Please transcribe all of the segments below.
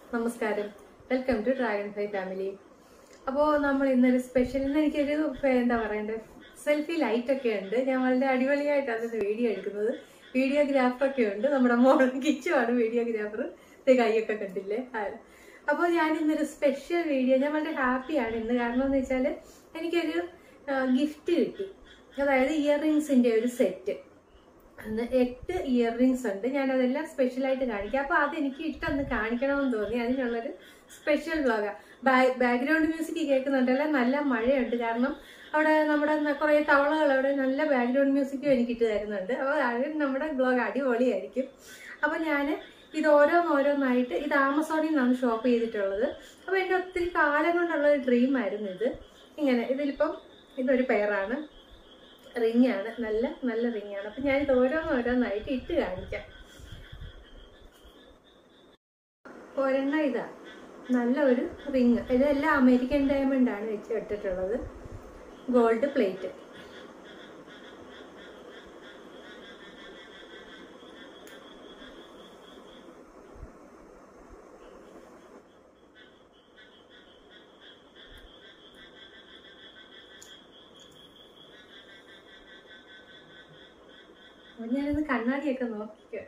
നമസ്കാരം, welcome to Dragon Fly family. അപ്പോൾ നമ്മൾ ഇന്നൊരു സ്പെഷ്യൽ, ഇന്ന് എനിക്കൊരു എന്താ പറയണ്ടേ, സെൽഫി ലൈറ്റ് ഒക്കെ ഉണ്ട്. ഞാൻ വളരെ അടിപൊളിയായിട്ടാണ് ഇത് വീഡിയോ എടുക്കുന്നത്. വീഡിയോഗ്രാഫറൊക്കെ ഉണ്ട്. നമ്മുടെ മോഡൽ കിച്ചുവാണ് വീഡിയോഗ്രാഫർ. കൈയൊക്കെ കണ്ടില്ലേ. അപ്പോൾ ഞാൻ ഇന്നൊരു സ്പെഷ്യൽ വീഡിയോ, ഞാൻ വളരെ ഹാപ്പിയാണ് ഇന്ന്. കാരണം എന്ന് വെച്ചാൽ എനിക്കൊരു ഗിഫ്റ്റ് കിട്ടി. അതായത് ഇയറിങ്സിൻ്റെ ഒരു സെറ്റ്. 8 ഇയറിങ്സ് ഉണ്ട്. ഞാനതെല്ലാം സ്പെഷ്യലായിട്ട് കാണിക്കാം. അപ്പോൾ അതെനിക്ക് ഇട്ടൊന്ന് കാണിക്കണമെന്ന് തോന്നി. അതിനുള്ളൊരു സ്പെഷ്യൽ വ്ളോഗാണ്. ബാക്ക്ഗ്രൗണ്ട് മ്യൂസിക് കേൾക്കുന്നുണ്ടല്ലോ. നല്ല മഴയുണ്ട്. കാരണം അവിടെ നമ്മുടെ കുറേ തവളകൾ അവിടെ നല്ല ബാക്ക്ഗ്രൗണ്ട് മ്യൂസിക്കും എനിക്ക് ഇട്ട് തരുന്നുണ്ട്. അപ്പോൾ അത് നമ്മുടെ വ്ളോഗ് അടിപൊളിയായിരിക്കും. അപ്പോൾ ഞാൻ ഇത് ഓരോന്നായിട്ട്, ഇത് ആമസോണിൽ നിന്നാണ് ഷോപ്പ് ചെയ്തിട്ടുള്ളത്. അപ്പോൾ എൻ്റെ ഒത്തിരി കാലം കൊണ്ടുള്ളൊരു ഡ്രീമായിരുന്നു ഇത്. ഇങ്ങനെ ഇതിലിപ്പം ഇതൊരു പെയറാണ്, റിങ്ങാണ്, നല്ല റിങ്ങാണ്. അപ്പം ഞാനിത് ഓരോന്നായിട്ട് ഇട്ട് കാണിക്കാം. ഒരെണ്ണം ഇതാ, നല്ല ഒരു റിങ്. ഇതെല്ലാം അമേരിക്കൻ ഡയമണ്ട് ആണ് വെച്ച് ഇട്ടിട്ടുള്ളത്. Gold plate. ഞാനിന്ന് കണ്ണാടിയൊക്കെ നോക്കിക്കോ.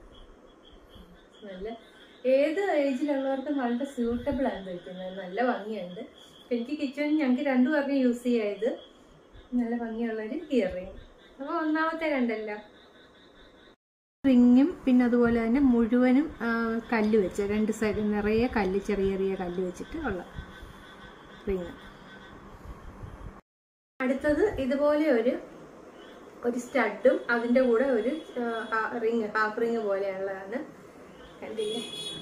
നല്ല ഏത് ഏജിലുള്ളവർക്കും വളരെ സ്യൂട്ടബിൾ ആണ് വയ്ക്കുന്നത്. നല്ല ഭംഗിയുണ്ട്. എനിക്ക് കിച്ചണിൽ ഞങ്ങൾക്ക് രണ്ടു പേർക്കും യൂസ് ചെയ്യാത്. നല്ല ഭംഗിയുള്ളൊരു ഇയർ റിങ്. അപ്പോൾ ഒന്നാമത്തെ കണ്ടല്ലോ, റിങ്ങും പിന്നെ അതുപോലെ തന്നെ മുഴുവനും കല്ല് വെച്ച്, 2 സൈഡ് നിറയെ കല്ല്, ചെറിയ കല്ല് വെച്ചിട്ട് ഉള്ള റിങ്. അടുത്തത് ഇതുപോലെ ഒരു സ്റ്റഡും അതിൻ്റെ കൂടെ ഒരു റിങ്, ഹാഫ് റിങ് പോലെയുള്ളതാണ്. കണ്ടില്ലേ?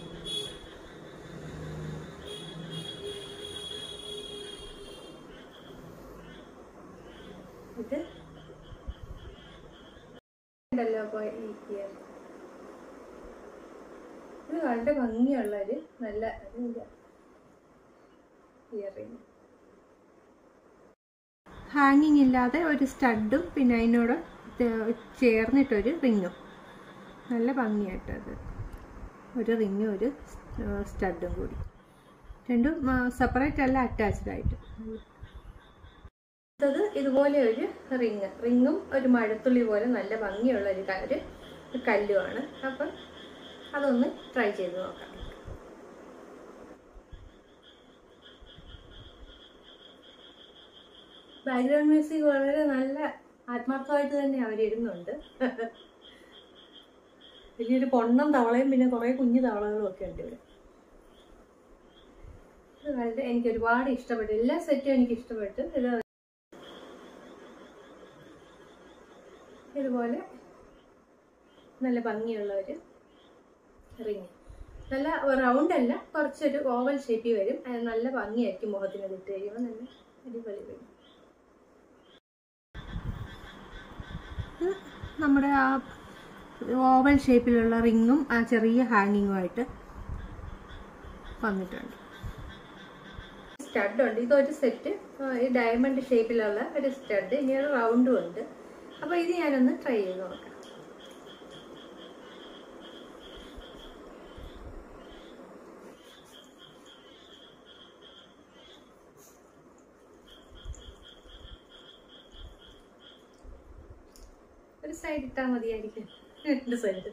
ഇത് ഉണ്ടല്ലോ. അപ്പോൾ ഇത് വളരെ ഭംഗിയുള്ളൊരു നല്ല ഇയർ റിങ്. ഹാങ്ങിങ് ഇല്ലാതെ ഒരു സ്റ്റഡും പിന്നെ അതിനോട് ചേർന്നിട്ടൊരു റിങ്ങും. നല്ല ഭംഗിയായിട്ടത് ഒരു റിങ്ങും ഒരു സ്റ്റഡും കൂടി, രണ്ടും സെപ്പറേറ്റ് അല്ല, അറ്റാച്ച്ഡ് ആയിട്ട്. അടുത്തത് ഇതുപോലെ ഒരു റിങ്ങും ഒരു മഴത്തുള്ളി പോലെ നല്ല ഭംഗിയുള്ള ഒരു കല്ലുമാണ്. അപ്പം അതൊന്ന് ട്രൈ ചെയ്ത് നോക്കാം. ബാക്ക്ഗ്രൗണ്ട് മ്യൂസിക് വളരെ നല്ല ആത്മാർത്ഥമായിട്ട് തന്നെ അവരിടുന്നുണ്ട്. വലിയൊരു പൊണ്ണം തവളയും പിന്നെ കുറേ കുഞ്ഞു തവളകളും ഒക്കെ ഉണ്ട് ഇവിടെ. ഇത് വളരെ എനിക്ക് ഒരുപാട് ഇഷ്ടപ്പെട്ടു. എല്ലാ സെറ്റും എനിക്ക് ഇഷ്ടപ്പെട്ടു. ഇതുപോലെ നല്ല ഭംഗിയുള്ള ഒരു റിങ്. നല്ല റൗണ്ട് അല്ല, കുറച്ചൊരു ഓവൽ ഷേപ്പിൽ വരും. നല്ല ഭംഗിയായിരിക്കും മുഖത്തിന് ഇട്ട് കഴിയുമ്പോൾ. നല്ല അടിപൊളി വരും. നമ്മുടെ ആ ഓവൽ ഷേപ്പിലുള്ള റിങ്ങും ആ ചെറിയ ഹാങ്ങിങ്ങുമായിട്ട് വന്നിട്ടുണ്ട്. സ്റ്റഡുണ്ട്. ഇതൊരു സെറ്റ്, ഈ ഡയമണ്ട് ഷേപ്പിലുള്ള ഒരു സ്റ്റഡ്. ഇനി ഒരു റൗണ്ടും ഉണ്ട്. അപ്പോൾ ഇത് ഞാനൊന്ന് ട്രൈ ചെയ്ത് നോക്കാം. ഒരു സൈഡ് ഇട്ടാൽ മതിയായിരിക്കും, 2 സൈഡ്.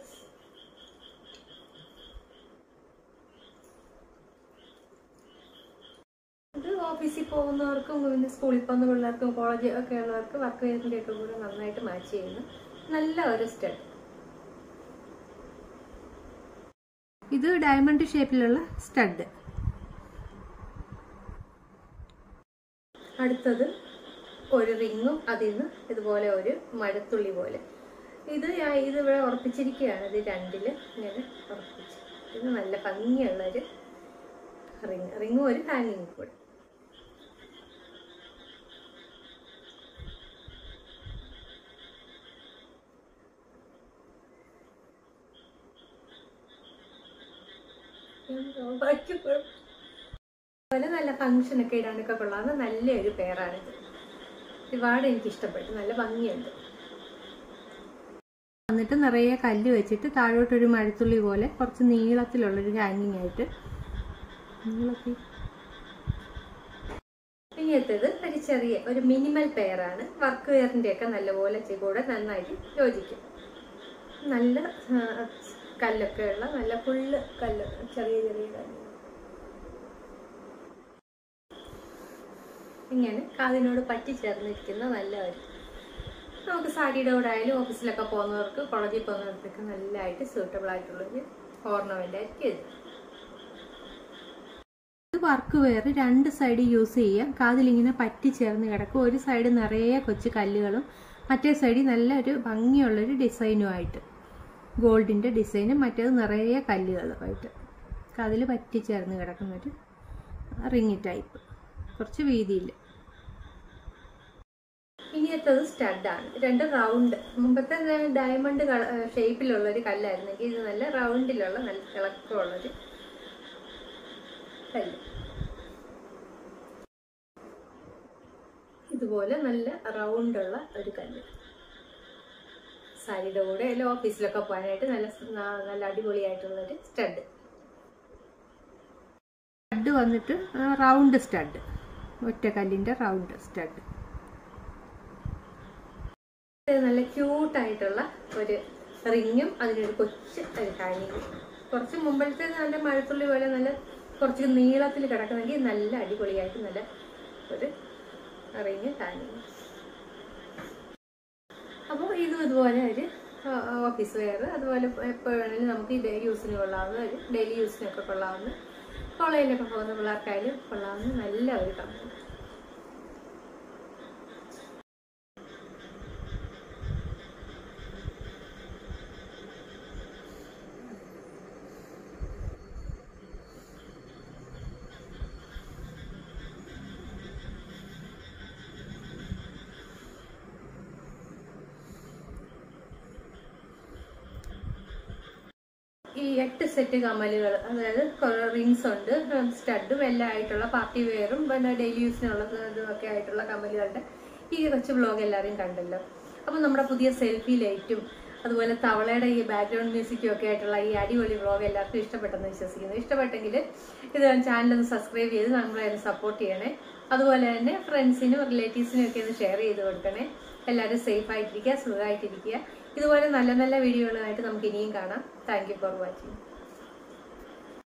ഇത് ഓഫീസിൽ പോകുന്നവർക്കും പിന്നെ സ്കൂളിൽ പോകുന്ന പിള്ളേർക്കും കോളേജ് ഒക്കെ ഉള്ളവർക്ക് വർക്ക് ചെയ്യുന്നതിൻ്റെ ഒക്കെ കൂടെ നന്നായിട്ട് മാച്ച് ചെയ്യുന്ന നല്ല ഒരു സ്റ്റഡ്. ഇത് ഡയമണ്ട് ഷേപ്പിലുള്ള സ്റ്റഡ്. അടുത്തത് ഒരു റിങ്ങും അതിൽ നിന്ന് ഇതുപോലെ ഒരു മഴത്തുള്ളി പോലെ. ഇത് ഇവിടെ ഉറപ്പിച്ചിരിക്കുകയാണ്. ഇത് 2 ഇങ്ങനെ ഉറപ്പിച്ച്. ഇത് നല്ല ഭംഗിയുള്ളൊരു റിങ്ങും ഒരു ഹാങ്ങിങ് കൂടെ. അതുപോലെ നല്ല ഫങ്ഷനൊക്കെ ഇടാനൊക്കെ കൊള്ളാവുന്ന നല്ലൊരു പെയറാണിത്. ഒരുപാട് എനിക്കിഷ്ടപ്പെട്ടു. നല്ല ഭംഗിയുണ്ട്. വന്നിട്ട് നിറയെ കല്ല് വെച്ചിട്ട് താഴോട്ടൊരു മഴത്തുള്ളി പോലെ കുറച്ച് നീളത്തിലുള്ളൊരു ഹാങ്ങിങ് ആയിട്ട് ഇങ്ങനത്തേത് ഒരു ചെറിയ ഒരു മിനിമൽ പെയറാണ്. വർക്ക് വെയറിന്റെ ഒക്കെ നല്ലപോലെ കൂടെ നന്നായിട്ട് യോജിക്കും. നല്ല കല്ലൊക്കെ ഉള്ള നല്ല ഫുള്ള് കല്ല്, ചെറിയ ചെറിയ കല്ല് ഇങ്ങനെ കാതിനോട് പറ്റി ചേർന്നിരിക്കുന്ന നല്ല ഒരു, നമുക്ക് സാരിയുടെ കൂടെ ആയാലും ഓഫീസിലൊക്കെ പോകുന്നവർക്ക് കോളേജിൽ പോകുന്നവർക്കൊക്കെ നല്ലതായിട്ട് സ്യൂട്ടബിൾ ആയിട്ടുള്ളൊരു ഓർണമെന്റ് ആയിരിക്കും ഇത്. വർക്ക് വെയർ രണ്ട് സൈഡ് യൂസ് ചെയ്യാം. കാതിലിങ്ങനെ പറ്റി ചേർന്ന് കിടക്കും. ഒരു സൈഡ് നിറയെ കൊച്ചു കല്ലുകളും മറ്റേ സൈഡിൽ നല്ലൊരു ഭംഗിയുള്ളൊരു ഡിസൈനുമായിട്ട്, ഗോൾഡിന്റെ ഡിസൈനും മറ്റേത് നിറയെ കല്ലുകളുമായിട്ട് കാതിൽ പറ്റി ചേർന്ന് കിടക്കുന്നൊരു റിങ് ടൈപ്പ്, കുറച്ച് വീതിയിൽ. ഇനിയത്തത് സ്റ്റഡാണ്. രണ്ട് റൗണ്ട്, മുമ്പത്തെ ഡയമണ്ട് ഷേപ്പിലുള്ളൊരു കല്ലായിരുന്നെങ്കിൽ ഇത് നല്ല റൗണ്ടിലുള്ള നല്ല തിളക്കമുള്ളൊരു കല്ല്. ഇതുപോലെ നല്ല റൗണ്ടുള്ള ഒരു കല്ല് സാരിയുടെ കൂടെ അല്ലെങ്കിൽ ഓഫീസിലൊക്കെ പോകാനായിട്ട് നല്ല അടിപൊളിയായിട്ടുള്ളൊരു സ്റ്റഡ്. സ്റ്റഡ് വന്നിട്ട് റൗണ്ട് സ്റ്റഡ്, ഒറ്റ കല്ലിന്റെ റൗണ്ട് സ്റ്റഡ്. നല്ല ക്യൂട്ടായിട്ടുള്ള ഒരു റിങ്ങും അതിനൊരു കൊച്ചു ഒരു ഹാങ്ങിങ്. കുറച്ച് മുമ്പത്തെ നല്ല മഴത്തുള്ളി പോലെ നല്ല കുറച്ച് നീളത്തിൽ കിടക്കുന്നെങ്കിൽ നല്ല അടിപൊളിയായിട്ട് നല്ല ഒരു റിങ് ഹാങ്ങിങ്. അപ്പോൾ ഇതുപോലെ ഒരു ഓഫീസ് വെയർ, അതുപോലെ എപ്പോൾ വേണമെങ്കിലും നമുക്ക് ഈ യൂസിന് കൊള്ളാവുന്ന ഒരു ഡെയിലി യൂസിനൊക്കെ കൊള്ളാവുന്ന, കോളേജിലൊക്കെ പോകുന്ന പിള്ളേർക്കായാലും കൊള്ളാവുന്ന നല്ല ഒരു കമ്പനി. ഈ 8 സെറ്റ് കമ്മലുകൾ, അതായത് റിങ്സ് ഉണ്ട്, സ്റ്റഡും എല്ലാം ആയിട്ടുള്ള പാർട്ടി വെയറും പിന്നെ ഡെയിലി യൂസിനുള്ളതും ഒക്കെ ആയിട്ടുള്ള കമ്മലുകളുടെ ഈ കൊച്ചു വ്ലോഗ് എല്ലാവരും കണ്ടല്ലോ. അപ്പം നമ്മുടെ പുതിയ സെൽഫി ലൈറ്റും അതുപോലെ തവളയുടെ ഈ ബാക്ക്ഗ്രൗണ്ട് മ്യൂസിക്കും ഒക്കെ ആയിട്ടുള്ള ഈ അടിപൊളി വ്ലോഗ് എല്ലാവർക്കും ഇഷ്ടപ്പെട്ടെന്ന് വിശ്വസിക്കുന്നു. ഇഷ്ടപ്പെട്ടെങ്കിൽ ഇത് ചാനലൊന്ന് സബ്സ്ക്രൈബ് ചെയ്ത് നമ്മളെ ഒന്ന് സപ്പോർട്ട് ചെയ്യണേ. അതുപോലെ തന്നെ ഫ്രണ്ട്സിനും റിലേറ്റീവ്സിനും ഒക്കെ ഒന്ന് ഷെയർ ചെയ്ത് കൊടുക്കണേ. എല്ലാവരും സേഫ് ആയിട്ടിരിക്കുക, സുഖമായിട്ടിരിക്കുക. ഇതുപോലെ നല്ല നല്ല വീഡിയോകളുമായിട്ട് നമുക്ക് ഇനിയും കാണാം. Thank you for watching.